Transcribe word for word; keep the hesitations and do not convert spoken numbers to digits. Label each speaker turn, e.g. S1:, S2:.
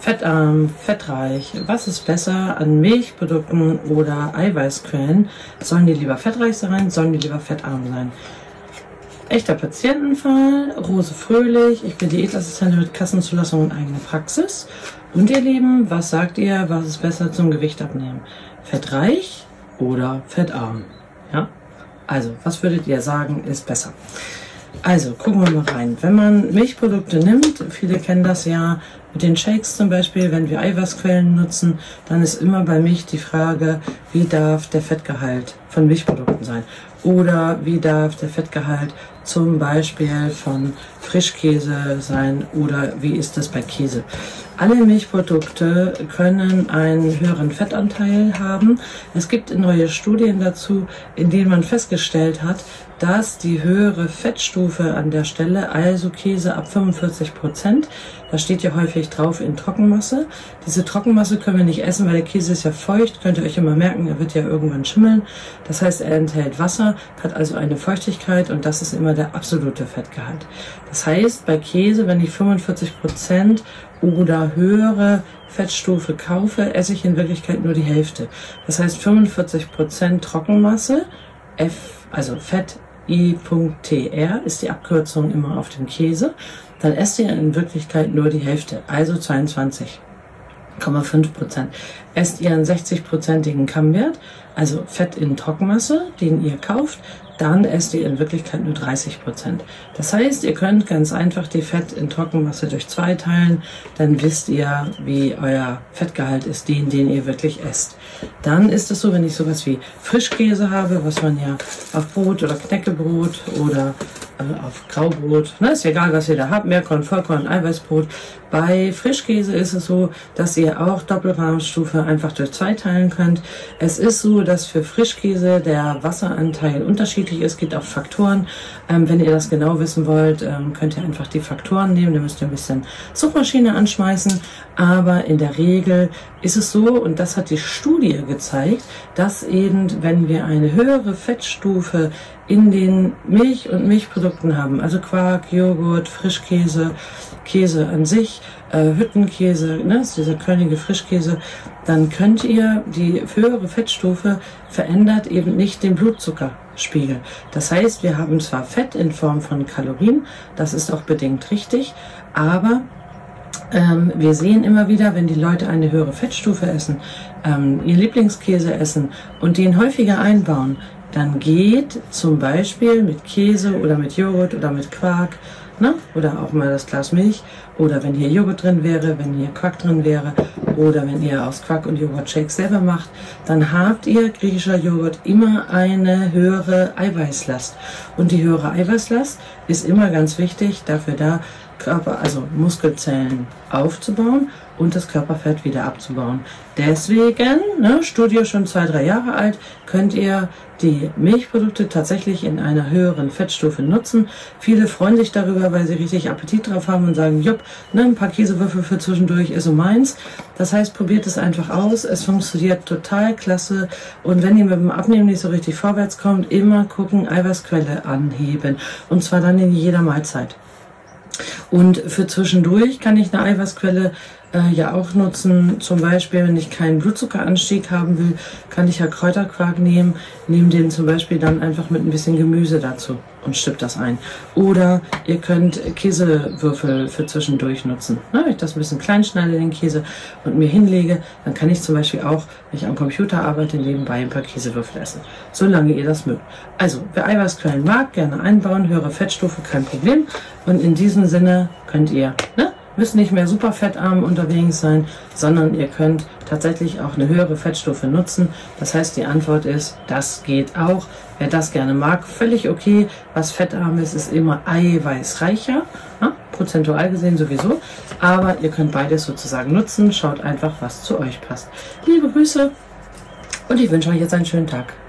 S1: Fettarm, fettreich. Was ist besser an Milchprodukten oder Eiweißquellen? Sollen die lieber fettreich sein? Sollen die lieber fettarm sein? Echter Patientenfall, Rose Fröhlich. Ich bin Diätassistentin mit Kassenzulassung und eigene Praxis. Und ihr Lieben, was sagt ihr, was ist besser zum Gewicht abnehmen? Fettreich oder fettarm? Ja? Also, was würdet ihr sagen, ist besser? Also, gucken wir mal rein. Wenn man Milchprodukte nimmt, viele kennen das ja mit den Shakes zum Beispiel, wenn wir Eiweißquellen nutzen, dann ist immer bei Milch die Frage, wie darf der Fettgehalt von Milchprodukten sein? Oder wie darf der Fettgehalt zum Beispiel von Frischkäse sein? Oder wie ist das bei Käse? Alle Milchprodukte können einen höheren Fettanteil haben. Es gibt neue Studien dazu, in denen man festgestellt hat, dass die höhere Fettstufe an der Stelle, also Käse ab fünfundvierzig Prozent, da steht ja häufig drauf in Trockenmasse. Diese Trockenmasse können wir nicht essen, weil der Käse ist ja feucht. Könnt ihr euch immer merken, er wird ja irgendwann schimmeln. Das heißt, er enthält Wasser, hat also eine Feuchtigkeit und das ist immer der absolute Fettgehalt. Das heißt, bei Käse, wenn ich fünfundvierzig Prozent oder höhere Fettstufe kaufe, esse ich in Wirklichkeit nur die Hälfte. Das heißt fünfundvierzig Prozent Trockenmasse, F, also Fett, I.T.R ist die Abkürzung immer auf dem Käse, dann esst ihr in Wirklichkeit nur die Hälfte, also zweiundzwanzig Komma fünf Prozent. Esst ihr einen sechzig-prozentigen Kammwert, also Fett in Trockenmasse, den ihr kauft, dann esst ihr in Wirklichkeit nur dreißig Prozent. Das heißt, ihr könnt ganz einfach die Fett in Trockenmasse durch zwei teilen, dann wisst ihr, wie euer Fettgehalt ist, den, den ihr wirklich esst. Dann ist es so, wenn ich sowas wie Frischkäse habe, was man ja auf Brot oder Knäckebrot oder äh, auf Graubrot, ne, ist egal, was ihr da habt, Mehrkorn, Vollkorn, Eiweißbrot. Bei Frischkäse ist es so, dass ihr auch Doppelgramstufe einfach durch zwei teilen könnt. Es ist so, dass für Frischkäse der Wasseranteil unterschiedlich ist, geht auf Faktoren. Ähm, wenn ihr das genau wissen wollt, ähm, könnt ihr einfach die Faktoren nehmen, dann müsst ihr ein bisschen Suchmaschine anschmeißen. Aber in der Regel ist es so, und das hat die Studie gezeigt, dass eben, wenn wir eine höhere Fettstufe in den Milch- und Milchprodukten haben, also Quark, Joghurt, Frischkäse, Käse an sich, äh, Hüttenkäse, ne, ist dieser körnige Frischkäse, dann könnt ihr die höhere Fettstufe verändert eben nicht den Blutzuckerspiegel. Das heißt, wir haben zwar Fett in Form von Kalorien, das ist auch bedingt richtig, aber ähm, wir sehen immer wieder, wenn die Leute eine höhere Fettstufe essen, ähm, ihr Lieblingskäse essen und den häufiger einbauen, dann geht zum Beispiel mit Käse oder mit Joghurt oder mit Quark, ne, oder auch mal das Glas Milch, oder wenn hier Joghurt drin wäre, wenn hier Quark drin wäre, oder wenn ihr aus Quark und Joghurt Shakes selber macht, dann habt ihr griechischer Joghurt immer eine höhere Eiweißlast. Und die höhere Eiweißlast ist immer ganz wichtig, dafür da, Körper, also Muskelzellen aufzubauen und das Körperfett wieder abzubauen. Deswegen, ne, Studie schon zwei, drei Jahre alt, könnt ihr die Milchprodukte tatsächlich in einer höheren Fettstufe nutzen. Viele freuen sich darüber, weil sie richtig Appetit drauf haben und sagen, jupp, ne, ein paar Käsewürfel für zwischendurch ist so meins. Das heißt, probiert es einfach aus. Es funktioniert total klasse. Und wenn ihr mit dem Abnehmen nicht so richtig vorwärts kommt, immer gucken, Eiweißquelle anheben. Und zwar dann in jeder Mahlzeit. Und für zwischendurch kann ich eine Eiweißquelle äh, ja auch nutzen. Zum Beispiel, wenn ich keinen Blutzuckeranstieg haben will, kann ich ja Kräuterquark nehmen. Nehme den zum Beispiel dann einfach mit ein bisschen Gemüse dazu und stippt das ein. Oder ihr könnt Käsewürfel für zwischendurch nutzen. Na, wenn ich das ein bisschen klein schneide, den Käse, und mir hinlege, dann kann ich zum Beispiel auch, wenn ich am Computer arbeite, nebenbei ein paar Käsewürfel essen. Solange ihr das mögt. Also, wer Eiweißquellen mag, gerne einbauen, höhere Fettstufe, kein Problem. Und in diesem Sinne könnt ihr, ne, müsst nicht mehr super fettarm unterwegs sein, sondern ihr könnt tatsächlich auch eine höhere Fettstufe nutzen. Das heißt, die Antwort ist, das geht auch. Wer das gerne mag, völlig okay. Was fettarm ist, ist immer eiweißreicher, ja, prozentual gesehen sowieso. Aber ihr könnt beides sozusagen nutzen. Schaut einfach, was zu euch passt. Liebe Grüße und ich wünsche euch jetzt einen schönen Tag.